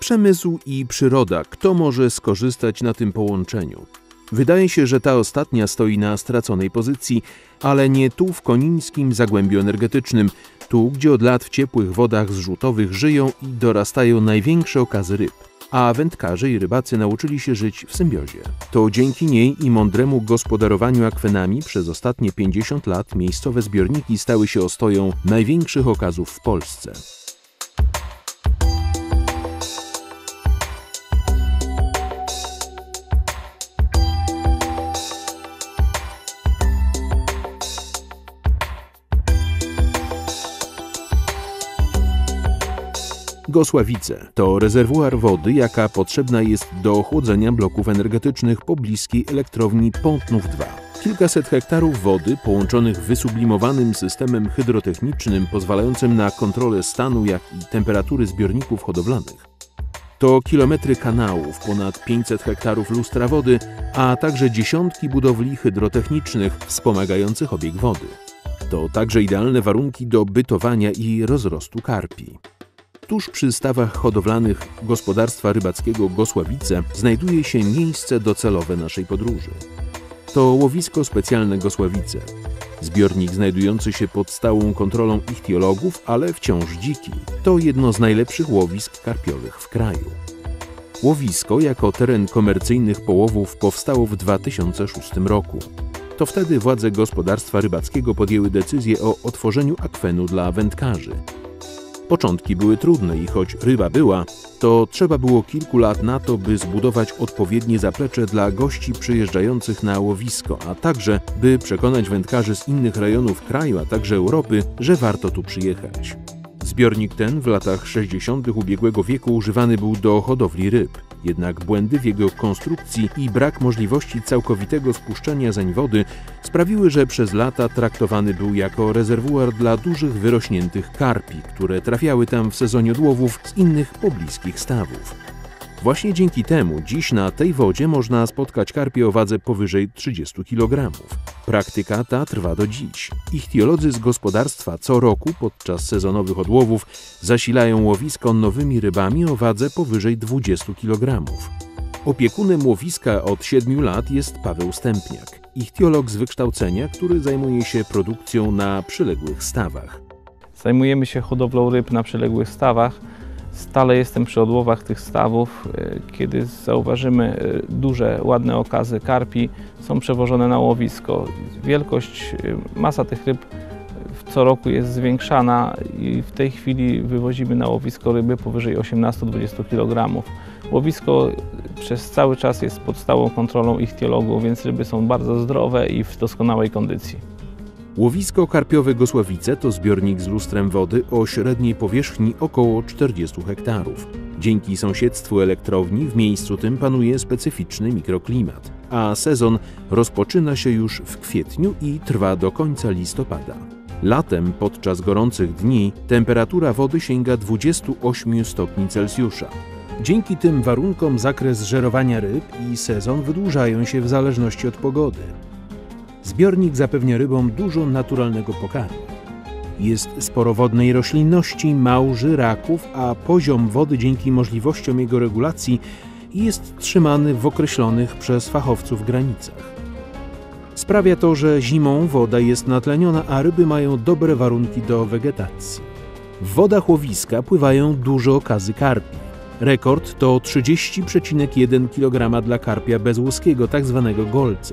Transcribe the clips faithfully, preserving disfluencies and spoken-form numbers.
Przemysł i przyroda. Kto może skorzystać na tym połączeniu? Wydaje się, że ta ostatnia stoi na straconej pozycji, ale nie tu w konińskim zagłębiu energetycznym, tu gdzie od lat w ciepłych wodach zrzutowych żyją i dorastają największe okazy ryb. A wędkarze i rybacy nauczyli się żyć w symbiozie. To dzięki niej i mądremu gospodarowaniu akwenami przez ostatnie pięćdziesiąt lat miejscowe zbiorniki stały się ostoją największych okazów w Polsce. Gosławice to rezerwuar wody, jaka potrzebna jest do ochłodzenia bloków energetycznych pobliskiej elektrowni Pątnów dwa. Kilkaset hektarów wody połączonych wysublimowanym systemem hydrotechnicznym pozwalającym na kontrolę stanu, jak i temperatury zbiorników hodowlanych. To kilometry kanałów, ponad pięćset hektarów lustra wody, a także dziesiątki budowli hydrotechnicznych wspomagających obieg wody. To także idealne warunki do bytowania i rozrostu karpi. Tuż przy stawach hodowlanych gospodarstwa rybackiego Gosławice znajduje się miejsce docelowe naszej podróży. To łowisko specjalne Gosławice. Zbiornik znajdujący się pod stałą kontrolą ichtiologów, ale wciąż dziki. To jedno z najlepszych łowisk karpiowych w kraju. Łowisko jako teren komercyjnych połowów powstało w dwa tysiące szóstym roku. To wtedy władze gospodarstwa rybackiego podjęły decyzję o otworzeniu akwenu dla wędkarzy. Początki były trudne i choć ryba była, to trzeba było kilku lat na to, by zbudować odpowiednie zaplecze dla gości przyjeżdżających na łowisko, a także by przekonać wędkarzy z innych rejonów kraju, a także Europy, że warto tu przyjechać. Zbiornik ten w latach sześćdziesiątych ubiegłego wieku używany był do hodowli ryb. Jednak błędy w jego konstrukcji i brak możliwości całkowitego spuszczenia zeń wody sprawiły, że przez lata traktowany był jako rezerwuar dla dużych wyrośniętych karpi, które trafiały tam w sezonie odłowów z innych pobliskich stawów. Właśnie dzięki temu dziś na tej wodzie można spotkać karpie o wadze powyżej trzydziestu kilogramów. Praktyka ta trwa do dziś. Ichtiolodzy z gospodarstwa co roku podczas sezonowych odłowów zasilają łowisko nowymi rybami o wadze powyżej dwudziestu kilogramów. Opiekunem łowiska od siedmiu lat jest Paweł Stępniak, ichtiolog z wykształcenia, który zajmuje się produkcją na przyległych stawach. Zajmujemy się hodowlą ryb na przyległych stawach. Stale jestem przy odłowach tych stawów. Kiedy zauważymy duże, ładne okazy karpi, są przewożone na łowisko. Wielkość, masa tych ryb co roku jest zwiększana i w tej chwili wywozimy na łowisko ryby powyżej osiemnastu do dwudziestu kilogramów. Łowisko przez cały czas jest pod stałą kontrolą ichtiologów, więc ryby są bardzo zdrowe i w doskonałej kondycji. Łowisko karpiowe Gosławice to zbiornik z lustrem wody o średniej powierzchni około czterdziestu hektarów. Dzięki sąsiedztwu elektrowni w miejscu tym panuje specyficzny mikroklimat, a sezon rozpoczyna się już w kwietniu i trwa do końca listopada. Latem podczas gorących dni temperatura wody sięga dwudziestu ośmiu stopni Celsjusza. Dzięki tym warunkom zakres żerowania ryb i sezon wydłużają się w zależności od pogody. Zbiornik zapewnia rybom dużo naturalnego pokarmu. Jest sporo wodnej roślinności, małży, raków, a poziom wody dzięki możliwościom jego regulacji jest trzymany w określonych przez fachowców granicach. Sprawia to, że zimą woda jest natleniona, a ryby mają dobre warunki do wegetacji. W wodach łowiska pływają duże okazy karpi. Rekord to trzydzieści przecinek jeden kilograma dla karpia bezłuskiego, tzw. golca.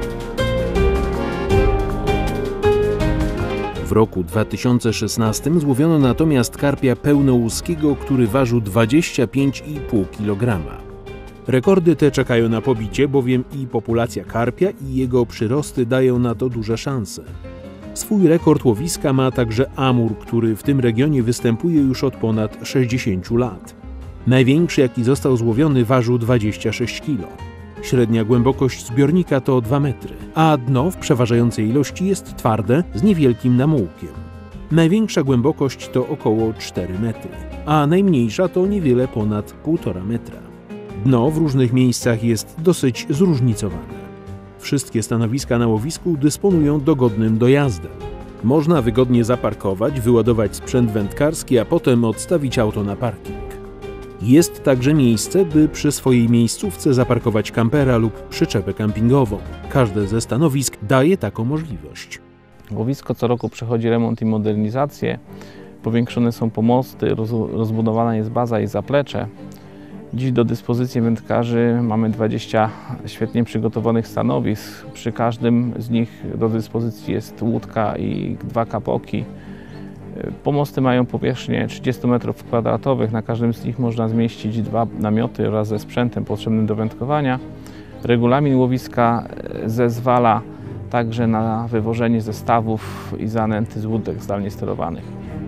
W roku dwa tysiące szesnastym złowiono natomiast karpia pełnołuskiego, który ważył dwadzieścia pięć i pół kilograma. Rekordy te czekają na pobicie, bowiem i populacja karpia i jego przyrosty dają na to duże szanse. Swój rekord łowiska ma także amur, który w tym regionie występuje już od ponad sześćdziesięciu lat. Największy, jaki został złowiony, ważył dwadzieścia sześć kilogramów. Średnia głębokość zbiornika to dwa metry, a dno w przeważającej ilości jest twarde z niewielkim namułkiem. Największa głębokość to około cztery metry, a najmniejsza to niewiele ponad półtora metra. Dno w różnych miejscach jest dosyć zróżnicowane. Wszystkie stanowiska na łowisku dysponują dogodnym dojazdem. Można wygodnie zaparkować, wyładować sprzęt wędkarski, a potem odstawić auto na parking. Jest także miejsce, by przy swojej miejscówce zaparkować kampera lub przyczepę kampingową. Każde ze stanowisk daje taką możliwość. Łowisko co roku przechodzi remont i modernizację. Powiększone są pomosty, rozbudowana jest baza i zaplecze. Dziś do dyspozycji wędkarzy mamy dwadzieścia świetnie przygotowanych stanowisk. Przy każdym z nich do dyspozycji jest łódka i dwa kapoki. Pomosty mają powierzchnię trzydzieści metrów kwadratowych. Na każdym z nich można zmieścić dwa namioty wraz ze sprzętem potrzebnym do wędkowania. Regulamin łowiska zezwala także na wywożenie zestawów i zanęty z łódek zdalnie sterowanych.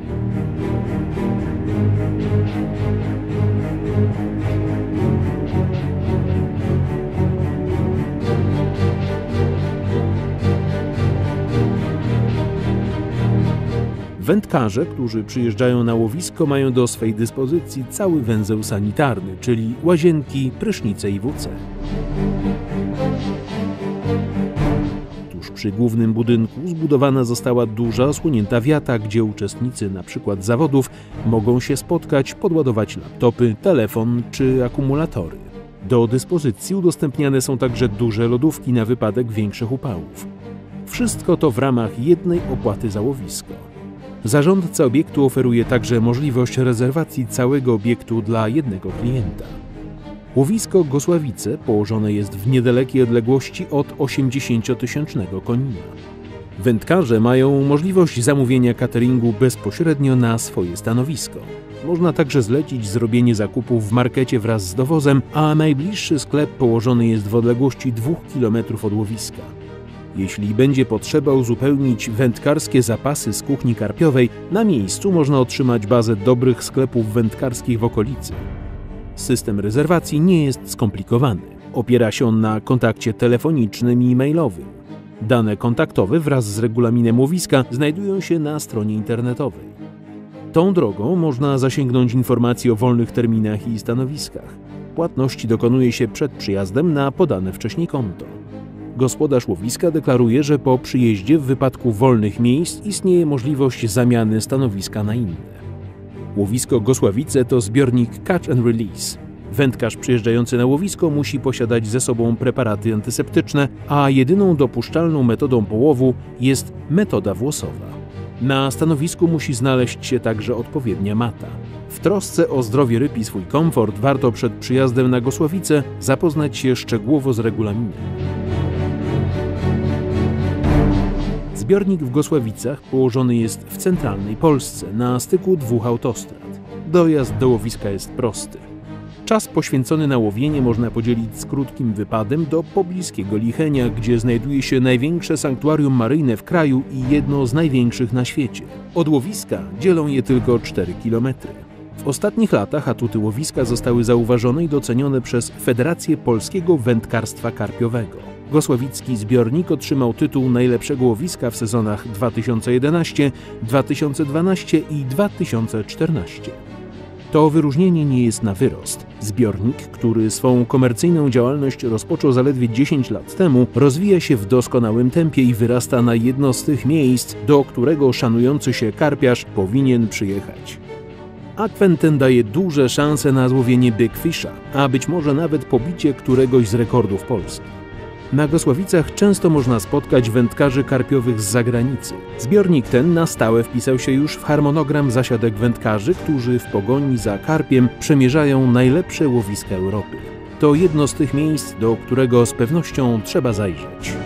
Wędkarze, którzy przyjeżdżają na łowisko, mają do swej dyspozycji cały węzeł sanitarny, czyli łazienki, prysznice i W C. Tuż przy głównym budynku zbudowana została duża, osłonięta wiata, gdzie uczestnicy np. zawodów mogą się spotkać, podładować laptopy, telefon czy akumulatory. Do dyspozycji udostępniane są także duże lodówki na wypadek większych upałów. Wszystko to w ramach jednej opłaty za łowisko. Zarządca obiektu oferuje także możliwość rezerwacji całego obiektu dla jednego klienta. Łowisko Gosławice położone jest w niedalekiej odległości od osiemdziesięciotysięcznego Konina. Wędkarze mają możliwość zamówienia cateringu bezpośrednio na swoje stanowisko. Można także zlecić zrobienie zakupów w markecie wraz z dowozem, a najbliższy sklep położony jest w odległości dwóch kilometrów od łowiska. Jeśli będzie potrzeba uzupełnić wędkarskie zapasy z kuchni karpiowej, na miejscu można otrzymać bazę dobrych sklepów wędkarskich w okolicy. System rezerwacji nie jest skomplikowany. Opiera się on na kontakcie telefonicznym i mailowym. Dane kontaktowe wraz z regulaminem łowiska znajdują się na stronie internetowej. Tą drogą można zasięgnąć informacji o wolnych terminach i stanowiskach. Płatność dokonuje się przed przyjazdem na podane wcześniej konto. Gospodarz łowiska deklaruje, że po przyjeździe w wypadku wolnych miejsc istnieje możliwość zamiany stanowiska na inne. Łowisko Gosławice to zbiornik Catch and Release. Wędkarz przyjeżdżający na łowisko musi posiadać ze sobą preparaty antyseptyczne, a jedyną dopuszczalną metodą połowu jest metoda włosowa. Na stanowisku musi znaleźć się także odpowiednia mata. W trosce o zdrowie ryb i swój komfort warto przed przyjazdem na Gosławice zapoznać się szczegółowo z regulaminem. Zbiornik w Gosławicach położony jest w centralnej Polsce, na styku dwóch autostrad. Dojazd do łowiska jest prosty. Czas poświęcony na łowienie można podzielić z krótkim wypadem do pobliskiego Lichenia, gdzie znajduje się największe sanktuarium maryjne w kraju i jedno z największych na świecie. Od łowiska dzielą je tylko cztery kilometry. W ostatnich latach atuty łowiska zostały zauważone i docenione przez Federację Polskiego Wędkarstwa Karpiowego. Gosławicki zbiornik otrzymał tytuł najlepszego łowiska w sezonach dwa tysiące jedenastym, dwa tysiące dwunastym i dwa tysiące czternastym. To wyróżnienie nie jest na wyrost. Zbiornik, który swą komercyjną działalność rozpoczął zaledwie dziesięć lat temu, rozwija się w doskonałym tempie i wyrasta na jedno z tych miejsc, do którego szanujący się karpiarz powinien przyjechać. Akwen ten daje duże szanse na złowienie Big Fisha, a być może nawet pobicie któregoś z rekordów Polski. Na Gosławicach często można spotkać wędkarzy karpiowych z zagranicy. Zbiornik ten na stałe wpisał się już w harmonogram zasiadek wędkarzy, którzy w pogoni za karpiem przemierzają najlepsze łowiska Europy. To jedno z tych miejsc, do którego z pewnością trzeba zajrzeć.